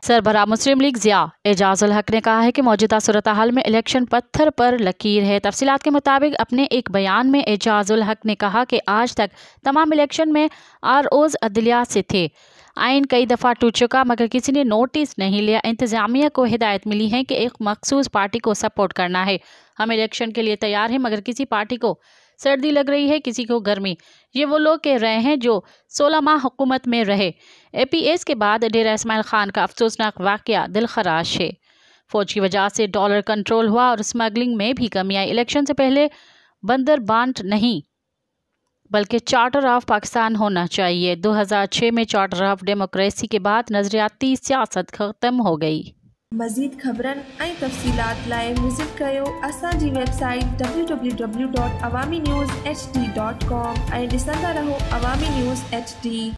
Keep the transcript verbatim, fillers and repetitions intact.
सरबराह मुस्लिम league Zia Ejazul हक ने कहा है कि मौजूदा सूरत हाल में इलेक्शन पत्थर पर लकीर है। तफसीलात के मुताबिक अपने एक बयान में एजाजुल हक ने कहा कि आज तक तमाम इलेक्शन में आर ओज अदलिया से थे। आइन कई दफ़ा टूट चुका मगर किसी ने नोटिस नहीं लिया। इंतज़ामिया को हिदायत मिली है कि एक मखसूस पार्टी को सपोर्ट करना है। हम इलेक्शन के लिए तैयार हैं मगर किसी पार्टी को सर्दी लग रही है, किसी को गर्मी। ये वो लोग कह रहे हैं जो सोलह माह हुकूमत में रहे। ए पी एस के बाद डेरा इस्माइल खान का अफसोसनाक वाक़या दिलखराश है। फौज की वजह से डॉलर कंट्रोल हुआ और स्मगलिंग में भी कमी आई। इलेक्शन से पहले बंदर बांट नहीं बल्कि चार्टर ऑफ पाकिस्तान होना चाहिए। दो हज़ार छह में चार्टर ऑफ डेमोक्रेसी के बाद नजरियाती सियासत खत्म हो गई। मज़ीद ख़बरन ऐं तफ़सीलात लाइ विज़िट कयो असांजी website W W W dot Awami news H D dot com ऐं ॾिसंदा रहो अवामी न्यूज़ एच डी।